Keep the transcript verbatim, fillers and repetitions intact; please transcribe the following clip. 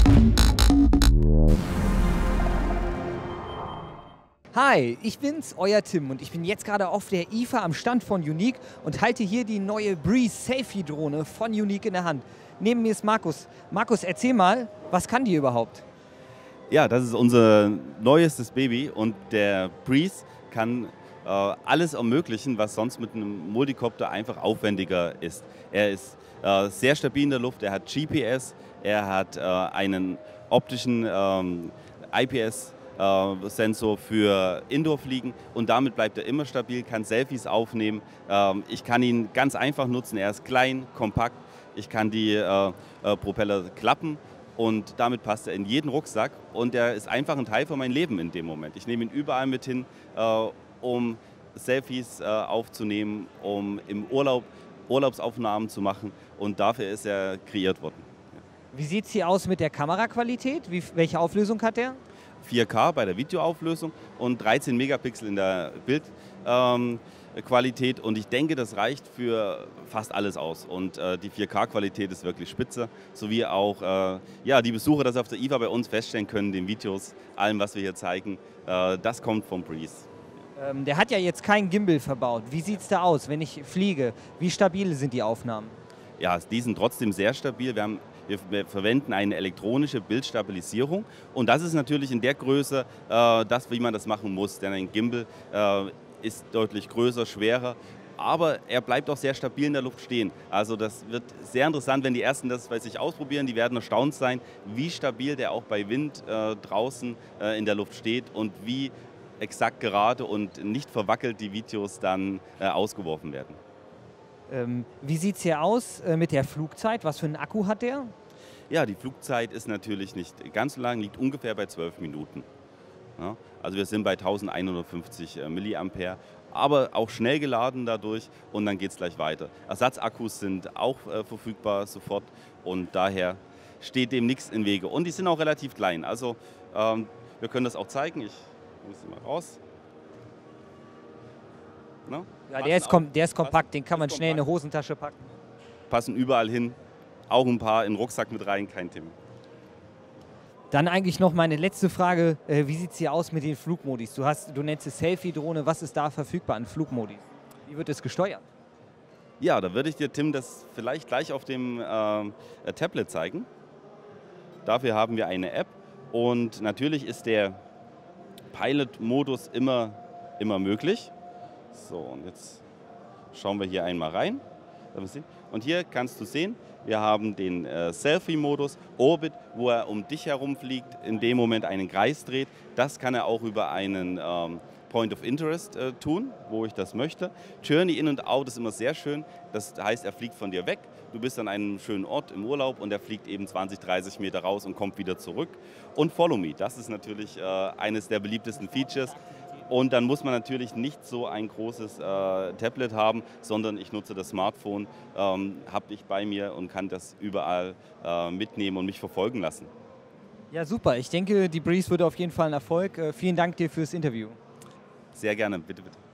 Hi, ich bin's, euer Tim und ich bin jetzt gerade auf der I F A am Stand von Yuneec und halte hier die neue Breeze Selfie-Drohne von Yuneec in der Hand. Neben mir ist Markus. Markus, erzähl mal, was kann die überhaupt? Ja, das ist unser neuestes Baby und der Breeze kann äh, alles ermöglichen, was sonst mit einem Multicopter einfach aufwendiger ist. Er ist äh, sehr stabil in der Luft, er hat G P S, er hat äh, einen optischen ähm, I P S Sensor für Indoor-Fliegen und damit bleibt er immer stabil, kann Selfies aufnehmen. Ich kann ihn ganz einfach nutzen, er ist klein, kompakt, ich kann die äh, Propeller klappen und damit passt er in jeden Rucksack und er ist einfach ein Teil von meinem Leben in dem Moment. Ich nehme ihn überall mit hin, äh, um Selfies äh, aufzunehmen, um im Urlaub Urlaubsaufnahmen zu machen und dafür ist er kreiert worden. Wie sieht es hier aus mit der Kameraqualität? Wie, welche Auflösung hat der? vier K bei der Videoauflösung und dreizehn Megapixel in der Bildqualität ähm, und ich denke, das reicht für fast alles aus und äh, die vier K-Qualität ist wirklich spitze, sowie auch äh, ja, die Besucher das auf der I F A bei uns feststellen können, den Videos, allem was wir hier zeigen, äh, das kommt vom Breeze. Ähm, der hat ja jetzt kein Gimbal verbaut. Wie sieht es da aus, wenn ich fliege? Wie stabil sind die Aufnahmen? Ja, die sind trotzdem sehr stabil. Wir haben Wir verwenden eine elektronische Bildstabilisierung und das ist natürlich in der Größe äh, das, wie man das machen muss, denn ein Gimbal äh, ist deutlich größer, schwerer, aber er bleibt auch sehr stabil in der Luft stehen. Also das wird sehr interessant, wenn die Ersten das bei sich ausprobieren, die werden erstaunt sein, wie stabil der auch bei Wind äh, draußen äh, in der Luft steht und wie exakt gerade und nicht verwackelt die Videos dann äh, ausgeworfen werden. Ähm, wie sieht es hier aus äh, mit der Flugzeit? Was für einen Akku hat der? Ja, die Flugzeit ist natürlich nicht ganz so lang, liegt ungefähr bei zwölf Minuten. Ja, also wir sind bei eintausendeinhundertfünfzig äh, Milliampere, aber auch schnell geladen dadurch und dann geht es gleich weiter. Ersatzakkus sind auch äh, verfügbar sofort und daher steht dem nichts im Wege. Und die sind auch relativ klein, also ähm, wir können das auch zeigen. Ich muss sie mal raus. No? Ja, der ist, kom der ist kompakt, den kann man schnell in eine Hosentasche packen. Passen überall hin, auch ein paar in den Rucksack mit rein, kein Thema. Dann eigentlich noch meine letzte Frage, äh, wie sieht es hier aus mit den Flugmodis? Du, hast, du nennst es Selfie-Drohne, was ist da verfügbar an Flugmodis? Wie wird es gesteuert? Ja, da würde ich dir, Tim, das vielleicht gleich auf dem äh, Tablet zeigen. Dafür haben wir eine App und natürlich ist der Pilot-Modus immer, immer möglich. So, und jetzt schauen wir hier einmal rein. Und hier kannst du sehen, wir haben den äh, Selfie-Modus, Orbit, wo er um dich herum fliegt, in dem Moment einen Kreis dreht. Das kann er auch über einen ähm, Point of Interest äh, tun, wo ich das möchte. Journey in und out ist immer sehr schön. Das heißt, er fliegt von dir weg. Du bist an einem schönen Ort im Urlaub und er fliegt eben zwanzig, dreißig Meter raus und kommt wieder zurück. Und Follow Me, das ist natürlich äh, eines der beliebtesten Features. Und dann muss man natürlich nicht so ein großes äh, Tablet haben, sondern ich nutze das Smartphone, ähm, habe ich bei mir und kann das überall äh, mitnehmen und mich verfolgen lassen. Ja, super. Ich denke, die Breeze wird auf jeden Fall ein Erfolg. Äh, vielen Dank dir fürs Interview. Sehr gerne, bitte, bitte.